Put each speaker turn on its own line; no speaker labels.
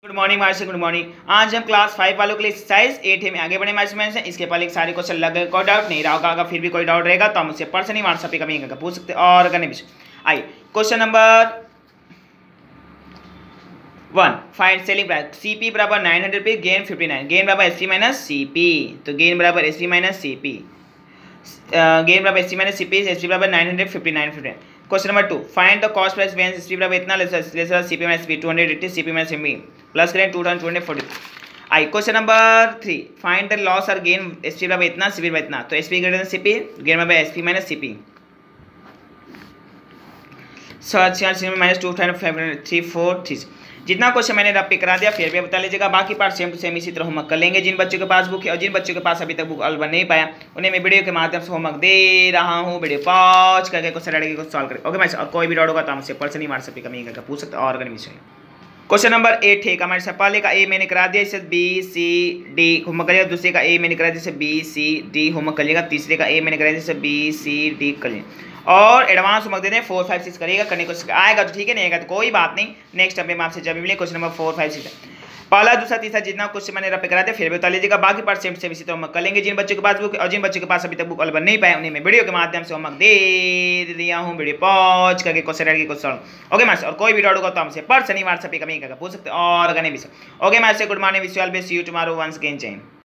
Good morning March good morning. आज हम class 5 वालों के लिए एक्सरसाइज 8 में आगे बढ़े मार्च से। इसके पहले सारे क्वेश्चन लग गए, कोई डाउट नहीं रहा होगा। अगर फिर भी कोई डाउट रहेगा तो हम उससे पर्सनली व्हाट्सएप पे कभी पूछ सकते और करने भी। आइए question number 1, find selling price. CP बराबर 900 रुपीज, गेन 59, गेन बराबर एसपी माइनस सीपी। तो गेन बराबर एसपी माइनस सीपी, गेन बराबर एसपी माइनस सीपी, एसपी बराबर 959। Question number 2, find the cost price variance. SP बराबर इतना lesser CP minus CP 280, CP minus CP plus करें 2240। I question number 3, find the loss और gain. SP बराबर इतना, CP बराबर इतना। तो SP greater than CP, gain बराबर एसपी माइनस सीपी। माइनस 2,534। जितना क्वेश्चन मैंने रब पे करा दिया फिर भी बता लीजिएगा। बाकी पार्ट सेम टू सेम इसी तरह होमवर्क कर लेंगे। जिन बच्चों के पास बुक है और जिन बच्चों के पास अभी तक बुक बन नहीं पाया उन्हें मैं वीडियो के माध्यम से होमवर्क दे रहा हूँ। वीडियो पॉज करके क्वेश्चन रेडी को सॉल्व करें। ओके मैं और कोई भी डाउट होगा तो हमसे पर्सनली व्हाट्सएप पे कमी करके पूछ सकते और करनी चाहिए। क्वेश्चन नंबर 8 है हमारे से। पहले का ए मैंने करा दिया, इसे बी सी डी होमवर्क करिएगा। दूसरे का ए मैंने करा दिया, इसे बी सी डी होमवर्क करिएगा। तीसरे का ए मैंने करा दिया, इसे बी सी डी करिए और एडवांस होमवर्क दे दें 4, 5, 6 करिएगा। करने को आएगा तो ठीक है, नहीं आएगा तो कोई बात नहीं। नेक्स्ट टाइम में आपसे जब मिले क्वेश्चन नंबर 4, 5, 6 पहला दूसरा तीसरा जितना क्वेश्चन मैंने रब पे करा दिया फिर भी बता लीजिएगा। बाकी पार्ट सेम से इसी तो होमवर्क कर लेंगे। जिन बच्चों के पास बुक और जिन बच्चों के पास अभी तक बुक बन नहीं पाए उन्हें मैं वीडियो के माध्यम से होमवर्क दे दिया हूँ। वीडियो पॉज करके क्वेश्चन रेडी को सॉल्व। ओके मास्टर और कोई भी डाउट होगा तो हमसे पर्सनली व्हाट्सएप पे कमी करके पूछ सकते और करने भी। Okay master good morning, wish you all best, see you tomorrow once again. जय हिंद।